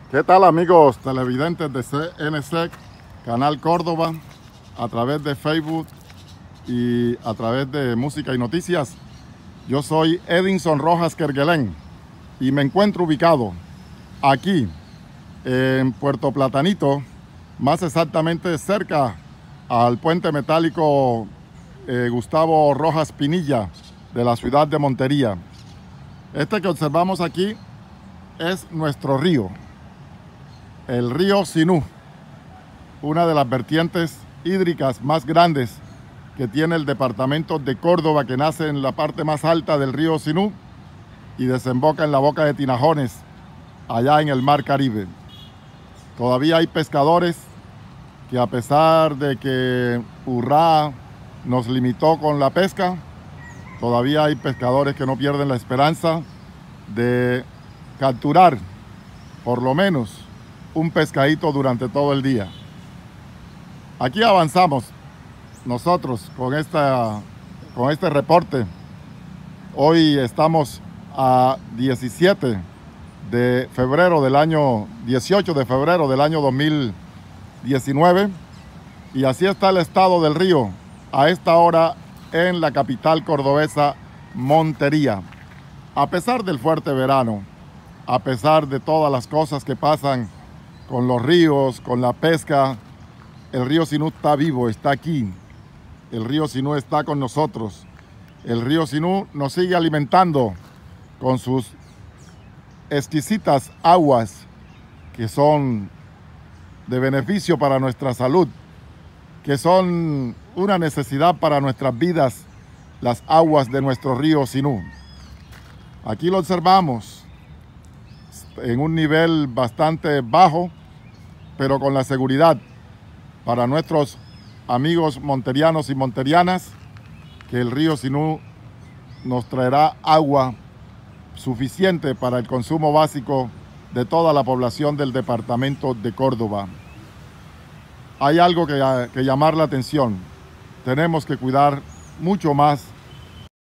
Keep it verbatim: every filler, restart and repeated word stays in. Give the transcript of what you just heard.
¿Qué tal, amigos televidentes de C N C, Canal Córdoba, a través de Facebook y a través de Música y Noticias? Yo soy Edinson Rojas Kerguelén y me encuentro ubicado aquí en Puerto Platanito, más exactamente cerca al puente metálico eh, Gustavo Rojas Pinilla de la ciudad de Montería. Este que observamos aquí es nuestro río, el río Sinú, una de las vertientes hídricas más grandes que tiene el departamento de Córdoba, que nace en la parte más alta del río Sinú y desemboca en la boca de Tinajones, allá en el Mar Caribe. Todavía hay pescadores que, a pesar de que Urrá nos limitó con la pesca, todavía hay pescadores que no pierden la esperanza de capturar por lo menos un pescadito durante todo el día. Aquí avanzamos nosotros con, esta, con este reporte. Hoy estamos a diecisiete de febrero del año, dieciocho de febrero del año dos mil diecinueve, y así está el estado del río a esta hora en la capital cordobesa, Montería. A pesar del fuerte verano, a pesar de todas las cosas que pasan con los ríos, con la pesca, el río Sinú está vivo, está aquí. El río Sinú está con nosotros. El río Sinú nos sigue alimentando con sus exquisitas aguas que son de beneficio para nuestra salud, que son una necesidad para nuestras vidas, las aguas de nuestro río Sinú. Aquí lo observamos en un nivel bastante bajo, pero con la seguridad para nuestros amigos monterianos y monterianas que el río Sinú nos traerá agua suficiente para el consumo básico de toda la población del departamento de Córdoba. Hay algo que, que llamar la atención. Tenemos que cuidar mucho más